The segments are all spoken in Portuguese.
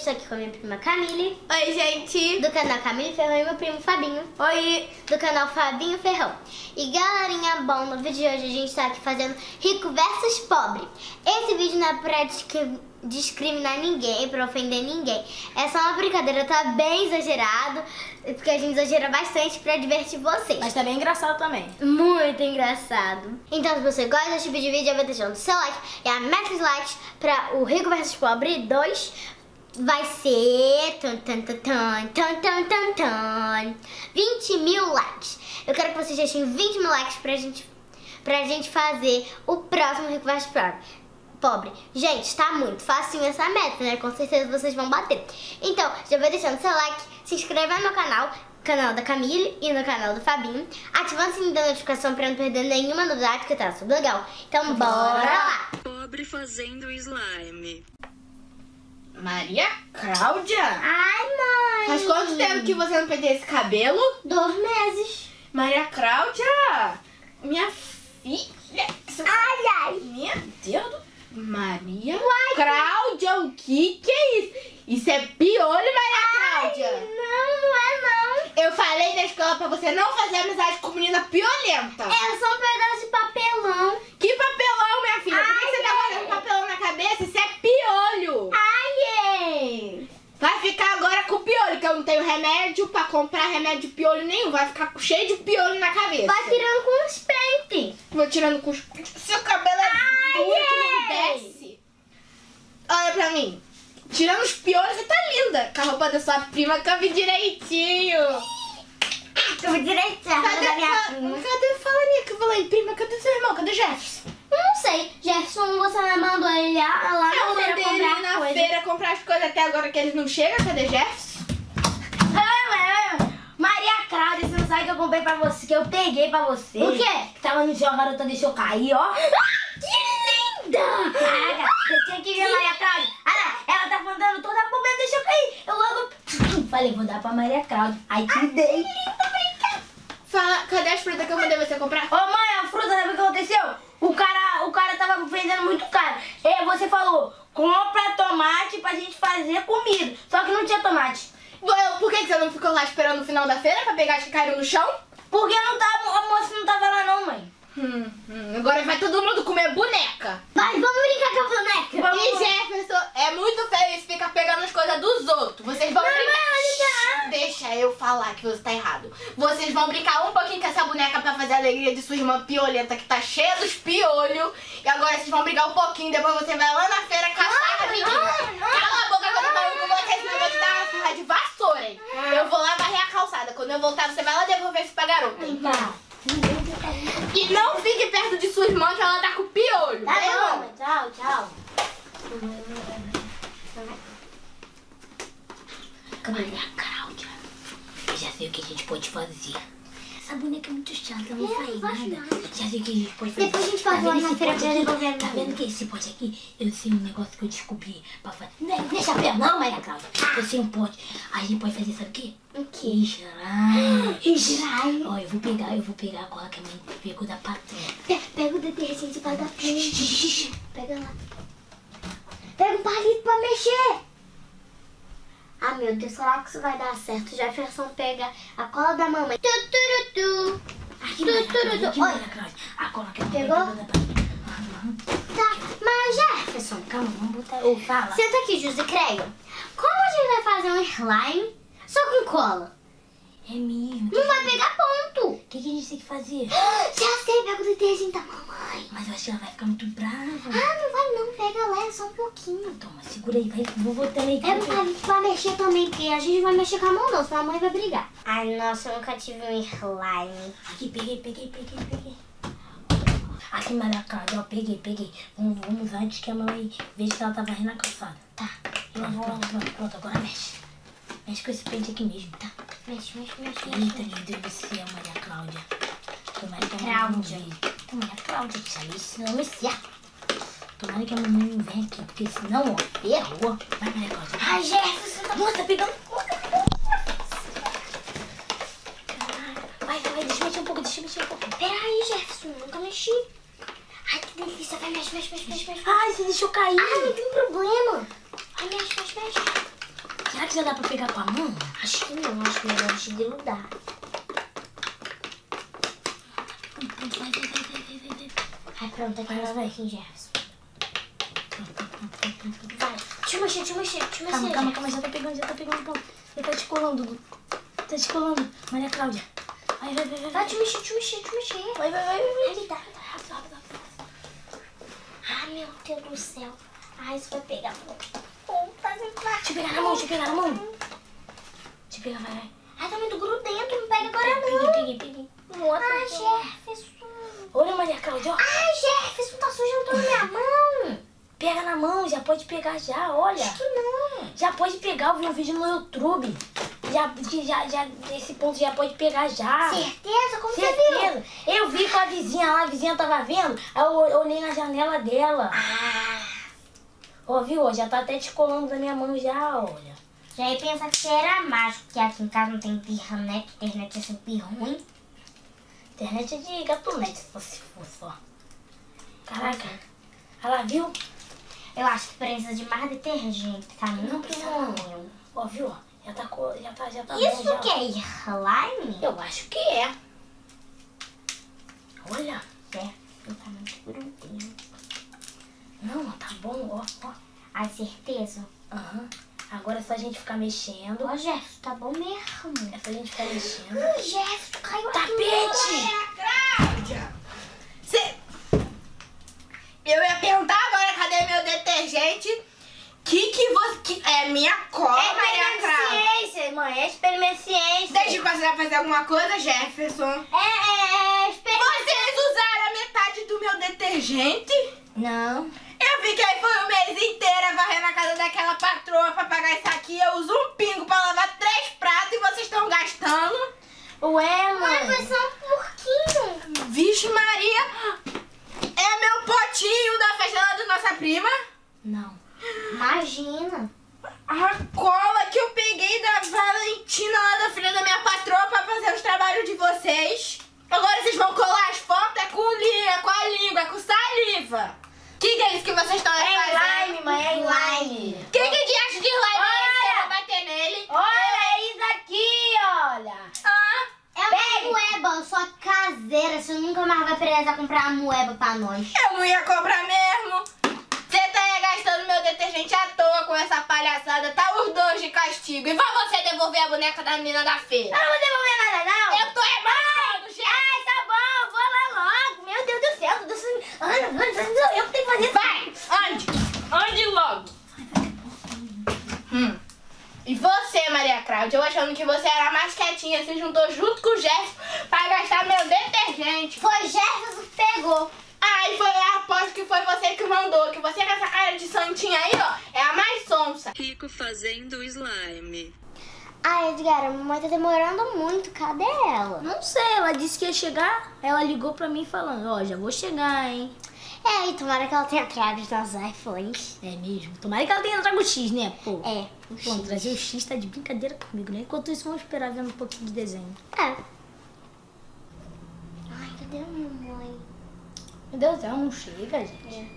estou aqui com a minha prima Camille. Oi, gente. Do canal Camille Ferrão e meu primo Fabinho. Oi. Do canal Fabinho Ferrão. E galerinha, bom, no vídeo de hoje a gente está aqui fazendo rico versus pobre. Esse vídeo não é pra discriminar ninguém, pra ofender ninguém. É só uma brincadeira, tá bem exagerado, porque a gente exagera bastante pra divertir vocês. Mas tá bem engraçado também. Muito engraçado. Então, se você gosta desse tipo de vídeo, já vai deixando o seu like e a meta de likes para o Rico vs Pobre 2 vai ser 20 mil likes. Eu quero que vocês deixem 20 mil likes pra gente fazer o próximo Rico vs Pobre. Gente, tá muito facinho essa meta, né? Com certeza vocês vão bater. Então, já vai deixando seu like, se inscreva no meu canal da Camille e no canal do Fabinho, ativando o sininho da notificação pra não perder nenhuma novidade, que tá super legal. Então bora lá! Pobre fazendo slime. Maria Cláudia? Ai, mãe! Faz quanto tempo que você não penteia esse cabelo? 2 meses. Maria Cláudia? Minha filha? Ai, ai! Meu Deus do... Maria Cláudia, o que é isso? Isso é piolho, Maria Cláudia? Não é não. Eu falei na escola pra você não fazer amizade com menina piolenta. É só um pedaço de papelão. Que papelão, minha filha? Por que você tá fazendo papelão na cabeça? Isso é piolho. Ai, Vai ficar agora com piolho, que eu não tenho remédio pra comprar remédio de piolho nenhum. Vai ficar cheio de piolho na cabeça. vai tirando com os pentes. Vou tirando com os... Seu cabelo é duro que não desce. Olha pra mim. Tirando os piolhos, você tá linda. Com a roupa da sua prima, cabe direitinho. Cabe direitinho. Cadê Fala aí, prima? Cadê seu irmão? Cadê Jefferson? Não sei. Jefferson, você me mandou ele lá Eu na feira mandei ele comprar na coisa. feira comprar as coisas até agora que eles não chegam. Cadê Jefferson? Maria Cláudia, você não sabe que eu comprei pra você, que eu peguei pra você. O quê? Que tava no chão, a garota deixou cair, ó. Que linda! Caraca, você tinha que ver a Maria Cláudia. Ah, ela tá andando toda a bobeira, deixou cair. Eu logo falei, vou dar pra Maria Cláudia. Aí te dei. Fala, cadê as frutas que eu mandei você comprar? Ô mãe, a fruta, sabe o que aconteceu? O cara tava vendendo muito caro. E você falou, compra tomate pra gente fazer comida. Só que não tinha tomate. Por que você não ficou lá esperando o final da feira pra pegar as que caíram no chão? Porque não tava, a moça não tava lá não, mãe. Agora vai todo mundo comer boneca. Mas vamos brincar com a boneca. E Jefferson, é muito feio isso, ficar pegando as coisas dos outros. Vocês vão brincar. Deixa eu falar que você tá errado. Vocês vão brincar um pouquinho com essa boneca pra fazer a alegria de sua irmã piolenta, que tá cheia dos piolhos. E agora vocês vão brigar um pouquinho, depois você vai lá na feira caçar a menina. Cala a boca quando eu falo com vocês, senão eu vou te dar uma surra de vassoura, hein? Eu vou lá varrer a calçada. Quando eu voltar, você vai lá devolver isso pra garota. E não fique perto de sua irmã, que ela tá com piolho. Tá bom, Mãe, tchau, tchau. Maria Cláudia, eu já sei o que a gente pode fazer. Essa boneca é muito chata, não faz nada. Já sei o que a gente pode fazer. Depois a gente faz lá na feira pra devolver. Tá vendo que esse pote aqui? Eu sei um negócio que eu descobri pra fazer. Não é chapéu não, Maria Cláudia. Eu sei um pote. Aí a gente pode fazer, sabe o quê? O quê? Slime. Ó, eu vou pegar a cola que a mãe pegou da patrona. Pega o detergente pra dar Pega lá. Pega um palito pra mexer. Ah, meu Deus, será que isso vai dar certo? Jefferson pega a cola da mamãe. Aqui, Maria Cláudia. A cola que a mãe Pegou? pegou da patrona. Tá, mas Jefferson, Calma, vamos botar. Ô, fala. senta aqui, José Creio. Como a gente vai fazer um slime só com cola? É mesmo. Não vai pegar ponto. O que a gente tem que fazer? Já sei, pega o detergente da mamãe. Mas eu acho que ela vai ficar muito brava. Ah, não vai não, pega lá, só um pouquinho. Toma, segura aí, vai. Vou botar aí. Pega um palito pra mexer também, porque a gente vai mexer com a mão não, senão a mãe vai brigar. Ai, nossa, eu nunca tive um slime. Aqui, peguei. Aqui, Maria Cláudia, ó, peguei. Vamos antes que a mãe veja que ela tá varrendo a calçada. Tá. Pronto, agora mexe. Mexe com esse pente aqui mesmo, tá? Mexe. Eita, meu Deus do céu, Maria Cláudia. Tomara que a mamãe não venha. Maria Cláudia, que sabe esse nome certo. Tomara que a mamãe não venha aqui, porque senão, ó, ferrou. Vai, Maria Cláudia. Ai, Jefferson, tá Nossa, tá pegando. Vai, deixa eu mexer um pouco. Peraí, Jefferson, nunca mexi. Ai, que delícia, vai, mexe. Ai, você deixou cair. Ai, não tem problema. Ai, mexe. Será que já dá pra pegar com a mão? Acho que não, acho que é melhor te grudar. Ai, pronto, aqui ela vai aqui, Jefferson. Vai, te mexer. Calma, já tá pegando, pô. Ele tá te colando, Dudu. Tá te colando. Maria Cláudia. Vai. Vai, te mexer. Vai. Ai, tá. Ai, meu Deus do céu. Ai, isso vai pegar muito. Te pegar na mão. Te pegar, vai. Ai, tá muito grudento, não pega agora não. Peguei. Ai, Jefferson. Olha, Maria Cláudia, ó. Ai, Jefferson, tá sujando toda minha mão. Pega na mão, já pode pegar já, olha. Acho que não. Já pode pegar, eu vi um vídeo no YouTube. Já, esse ponto já pode pegar já. Certeza? Como você viu? Eu vi com a vizinha lá, a vizinha tava vendo, aí eu olhei na janela dela. Ó, viu? Ó, já tá até descolando da minha mão já, olha. Já ia pensar que você era mágico, porque aqui em casa não tem internet, internet é sempre ruim. Internet é de gatunete, se fosse ó. Caraca. Olha lá, viu? Eu acho que precisa de mais detergente, tá muito ruim. Ó, viu? Já tá Isso bom, que é slime? Eu acho que é. Olha. Tá muito grudento. Não, tá bom, ó. Ai, certeza? Aham. Agora é só a gente ficar mexendo. Ó, Jefferson, tá bom mesmo. É só a gente ficar mexendo. Ai, Jefferson, caiu aqui. Tapete! Cláudia! Eu ia perguntar agora, cadê meu detergente? Que é minha cola, Maria Cláudia. Ciência, mãe, é experimento ciência. Deixa eu passar a fazer alguma coisa, Jefferson. Vocês usaram a metade do meu detergente? Não. Eu fiquei foi o mês inteiro varrendo a casa daquela patroa pra pagar isso aqui. Eu uso um pingo pra lavar 3 pratos e vocês estão gastando. Ué, mãe. Mas foi só um pouquinho. Vixe Maria, é meu potinho da festa lá da nossa prima? Não. Imagina. A cola que eu peguei da Valentina lá da filha da minha patroa pra fazer os trabalhos de vocês. Agora vocês vão colar as fotos é com a língua, é com saliva. Que é isso que vocês estão fazendo? Slime, mãe, é slime. Que diacho de slime é esse? Eu vou bater nele. Olha isso aqui, olha. É uma moeba, só caseira. Você nunca mais vai precisar comprar uma moeba pra nós. Eu não ia comprar mesmo. Você tá aí gastando meu detergente à toa com essa palhaçada. Tá os dois de castigo. E vai você devolver a boneca da menina da feira. Eu não vou devolver nada, não. Eu tô remando, gente. Ai, tá bom, vou lá logo. Meu Deus do céu, eu que tenho que fazer isso. Vai, ande logo. E você, Maria Cláudia, eu achando que você era mais quietinha, se juntou junto com o Jefferson pra gastar meu detergente. Foi Jefferson que pegou. Ai, aposto que foi você que mandou, que você com essa cara de santinha aí, ó, é a mais sonsa. Rico fazendo slime. Ai, Edgar, a mamãe tá demorando muito. Cadê ela? Não sei, ela disse que ia chegar. Ela ligou pra mim falando, ó, já vou chegar, hein. É, e tomara que ela tenha trago os nossos iPhones. É mesmo. Tomara que ela tenha trago o X, né, pô. É. Pô, trazer o X tá de brincadeira comigo, né? Enquanto isso, vamos esperar vendo um pouquinho de desenho. É. Ai, cadê a mamãe? Meu Deus do céu, não chega, gente.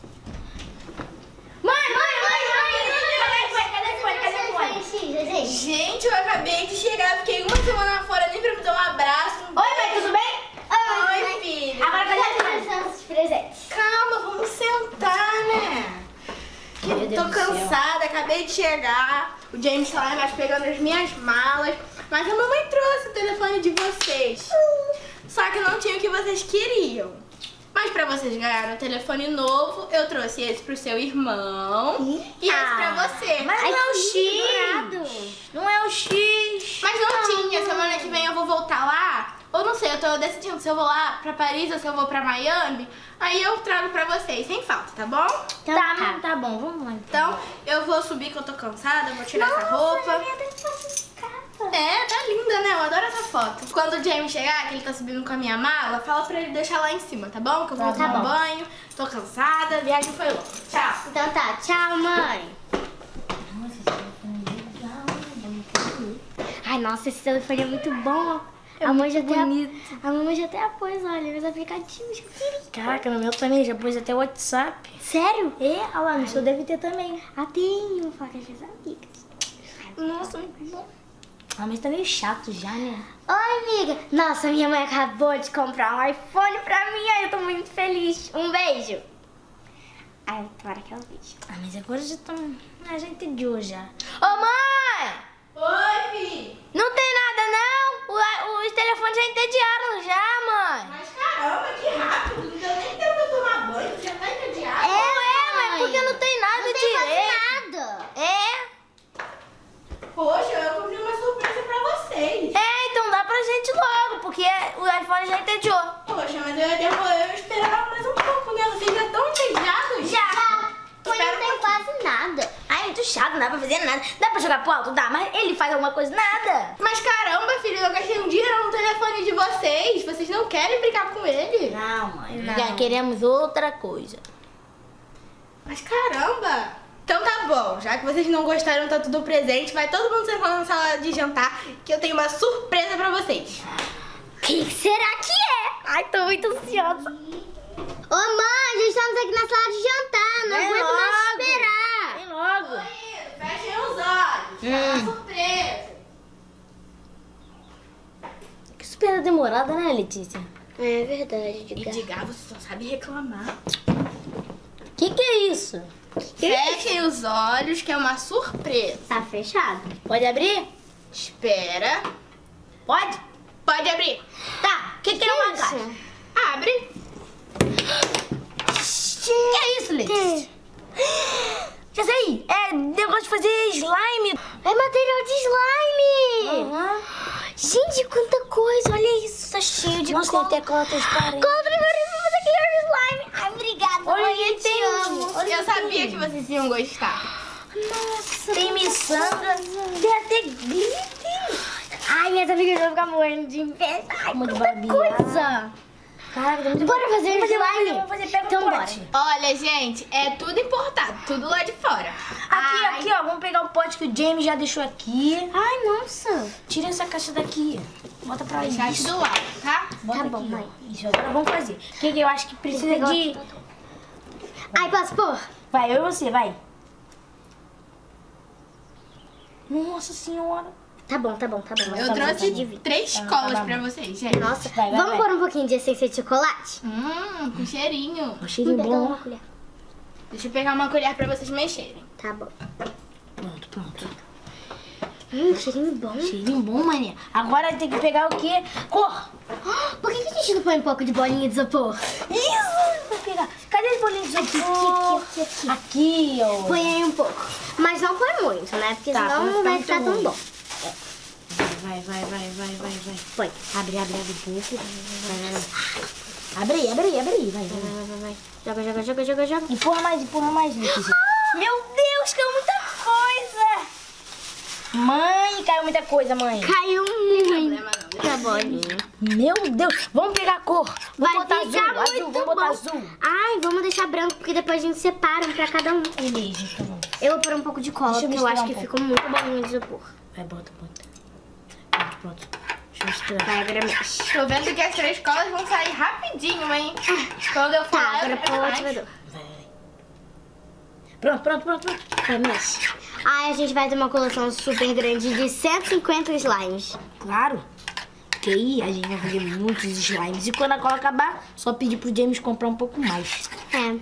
Cadê? Gente, eu acabei de chegar, fiquei uma semana fora nem pra me dar um abraço. Oi, mãe, tudo bem? Oi, filha. Agora cadê os presentes? Calma, vamos sentar, né? Meu Deus Tô do céu. cansada, acabei de chegar. O James tá lá embaixo pegando as minhas malas. Mas a mamãe trouxe o telefone de vocês. Só que não tinha o que vocês queriam. Mas pra vocês ganharem um telefone novo, eu trouxe esse pro seu irmão e esse pra você. Mas Ai, não é o que X. lindo. Não é o X. Mas não tinha, semana que vem eu vou voltar lá. Ou não sei, eu tô decidindo se eu vou lá pra Paris ou se eu vou pra Miami. Aí eu trago pra vocês, sem falta, tá bom? Então, Tá bom, vamos lá. Então eu vou subir que eu tô cansada, vou tirar essa roupa. É, tá linda, né? Eu adoro essa foto. Quando o James chegar, que ele tá subindo com a minha mala, fala pra ele deixar lá em cima, tá bom? Que eu vou tomar um banho, tô cansada, a viagem foi longa. Tchau. Então tá, tchau, mãe. Ai, nossa, esse telefone é muito bom. A mamãe já até apôs, olha, meus aplicativos. Caraca, no meu também, já pôs até o WhatsApp. Sério? É, olha lá, no seu deve ter também. Ah, tem. Vou falar com as minhas amigas. Nossa, muito bom. Ah, mas tá meio chato já, né? Oi, amiga. Nossa, minha mãe acabou de comprar um iPhone pra mim. Ai, eu tô muito feliz. Um beijo. Ai, tomara que ela veja. Ah, mas agora já estão... Ah, já entendeu já. Ô, mãe! Oi, filho. Não tem nada, não? Os telefones já entediaram já, mãe. Mas caramba, que rápido. Não deu nem tempo de eu tomar banho. Você já tá entediado? Mas porque não tem nada Não tem direito. quase nada. É? Poxa, eu comprei uma surpresa pra vocês. Então dá pra gente logo, porque o iPhone já entediou. Poxa, mas eu esperava mais um pouco, né? Vocês já estão entediados? Já. Não Espera tem quase nada. Ai, muito chato, não dá pra fazer nada. Dá pra jogar pro alto? Dá, mas ele faz alguma coisa? Nada. Mas caramba, filho, eu gastei um dinheiro no telefone de vocês. Vocês não querem brincar com ele? Não, mãe, Não. já queremos outra coisa. Mas caramba! Então tá bom, já que vocês não gostaram, tá tudo presente, vai todo mundo sentar na sala de jantar que eu tenho uma surpresa pra vocês. O que será que é? Ai, tô muito ansiosa. Ô, mãe, já estamos aqui na sala de jantar. Não Vem aguento mais logo. esperar. Vem logo. Fechem os olhos, é uma surpresa. Que super demorada, né, Letícia? É verdade, Edgar, você só sabe reclamar. Que é isso? Fechem os olhos, que é uma surpresa. Tá fechado? Pode abrir? Espera. Pode? Pode abrir. Tá. O que é uma caixa? Abre. Que é isso, Letícia? Já sei. É negócio de fazer slime. É material de slime. Uhum. Gente, quanta coisa. Olha isso, tá cheio de Nossa, cola. tem até cola transparente. Cola transparente pra fazer aquele slime. Ai, obrigada, Olha, mãe, ele te tem- amo. olha Eu sabia que vocês iam gostar. Nossa. Tem miçanga. Tem até glitter. Ai, minhas amigas vão ficar morrendo de inveja. Ai, Uma de quanta barbear. coisa. Caraca, tem muito Bora fazer Vamos slime. Vamos fazer, pega Então um pote. bora. Olha, gente, é tudo importado, tudo lá de fora. Aqui, ó, vamos pegar o pote que o James já deixou aqui. Ai, nossa. Tira essa caixa daqui. Bota pra Deixar aqui isso. do lado, tá? Bota Tá aqui, bom, ó. mãe. Isso, agora vamos fazer. O que eu acho que precisa pegar de... Ai, posso pôr? Vai, eu e você, vai. Nossa senhora. Tá bom, tá bom, tá bom. Eu Tá bom, trouxe divide. 3 Tá, colas tá bom. pra vocês, gente. Nossa, Vai, vamos vai. pôr um pouquinho de essência de chocolate? Com cheirinho. Um cheirinho Pegar bom. uma colher. Deixa eu pegar uma colher pra vocês mexerem. Tá bom. Pronto, pronto. Cheirinho bom. Cheirinho bom, mané. Agora tem que pegar o quê? Cor. Por que a gente não põe um pouco de bolinha de isopor? Isso! Vou pegar. Cadê as bolinhas de isopor? Aqui. Aqui, ó. Põe aí um pouco. Mas não põe muito, né? Porque Tá, senão pra não vai ficar ficar muito tão ruim. bom. Vai. Põe. Abre um pouco. Vai. Abre. Vai. Joga. Empurra mais, Letícia. Meu Deus, caiu muita coisa. Mãe, caiu muita coisa, mãe. Caiu muito. Problema não. Tá bolinha. Meu Deus. Vamos pegar a cor. Vai Vamos botar ficar azul. muito Vamos botar bom. azul. Ai, vamos deixar branco, porque depois a gente separa um pra cada um. Beleza, então. Eu vou pôr um pouco de cola, Deixa eu porque eu acho misturar que um ficou muito bolinha de isopor. Vai, bota. Pronto. Deixa eu misturar. Vai, agora mexe. Tô vendo que as 3 colas vão sair rapidinho, hein? Quando eu Tá, falar, agora eu põe o mais. ativador. Pronto. Vai, mexe. Ai, a gente vai ter uma coleção super grande de 150 slimes. Claro. Porque aí a gente vai fazer muitos slimes. E quando a cola acabar, só pedir pro James comprar um pouco mais. É.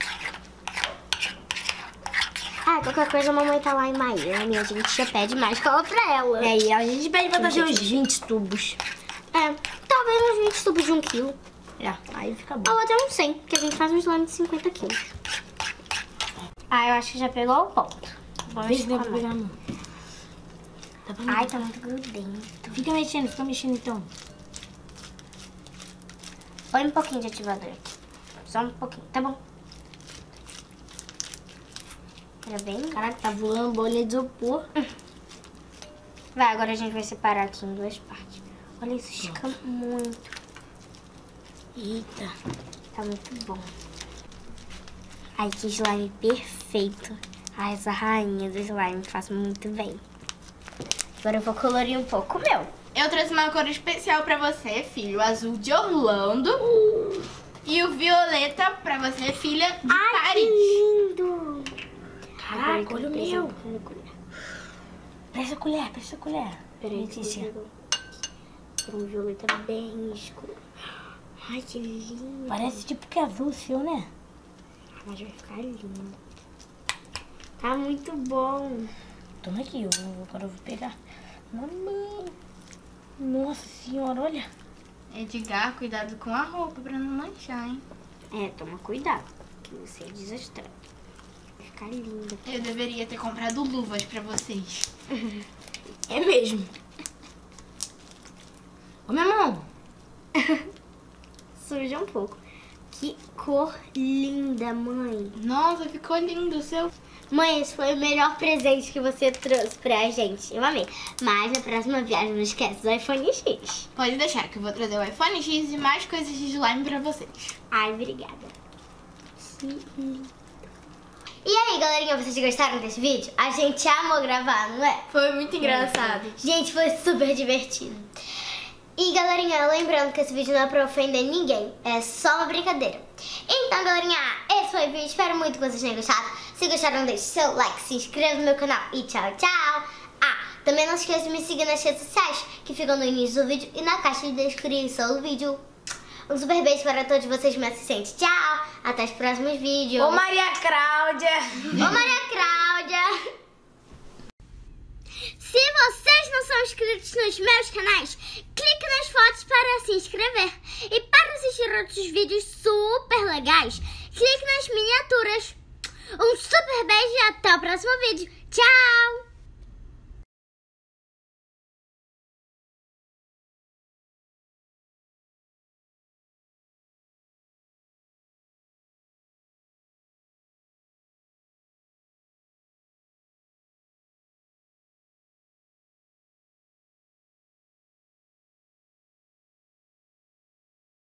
Ah, qualquer coisa a mamãe tá lá em Miami, a gente já pede mais cola pra ela. E aí a gente pede pra trazer uns 20 tubos. É, talvez uns 20 tubos de 1 quilo. É, aí fica bom. Ou até uns 100, que a gente faz um slime de 50 quilos. Ah, eu acho que já pegou o ponto. Vamos Vê se dá ver pra pegar a mão. Dá pra Ai, tá muito grudento. Fica mexendo então. Põe um pouquinho de ativador aqui. Só um pouquinho, tá bom? Era bem? Caraca, tá voando bolinha de isopor. Vai, agora a gente vai separar aqui em 2 partes. Olha, isso estica muito. Eita. Tá muito bom. Ai, que slime perfeito. Ai, essa rainha do slime faz muito bem. Agora eu vou colorir um pouco o meu. Eu trouxe uma cor especial pra você, filho. O azul de Orlando. E o violeta pra você, filha de Ai, Paris. que lindo! Caraca, olha o meu. Presta a colher. Peraí, Letícia. Pra um violeta bem escuro. Ai, que lindo. Parece tipo que é azul o seu, né? Mas vai ficar lindo. Tá muito bom. Toma aqui, agora eu vou pegar. Mamãe. Nossa senhora, olha. Edgar, cuidado com a roupa pra não manchar, hein? É, toma cuidado, que você é desastrado. Vai ficar lindo. Eu deveria ter comprado luvas pra vocês. É mesmo. Ô, minha mão. Suja um pouco. Que cor linda, mãe. Nossa, ficou lindo o seu. Mãe, esse foi o melhor presente que você trouxe pra gente. Eu amei. Mas na próxima viagem não esquece do iPhone X. Pode deixar que eu vou trazer o iPhone X e mais coisas de slime pra vocês. Ai, obrigada. Que lindo. E aí, galerinha, vocês gostaram desse vídeo? A gente amou gravar, não é? Foi muito engraçado. Gente, foi super divertido. E, galerinha, lembrando que esse vídeo não é pra ofender ninguém. É só uma brincadeira. Então, galerinha, esse foi o vídeo. Espero muito que vocês tenham gostado. Se gostaram, deixe seu like, se inscreva no meu canal e tchau, tchau. Ah, também não esqueça de me seguir nas redes sociais, que ficam no início do vídeo e na caixa de descrição do vídeo. Um super beijo para todos vocês, meus assistentes. Tchau, até os próximos vídeos. Ô, Maria Cláudia. Ô, Maria Cláudia. Se vocês não são inscritos nos meus canais, clique nas fotos para se inscrever. E para assistir outros vídeos super legais, clique nas miniaturas. Um super beijo e até o próximo vídeo. Tchau!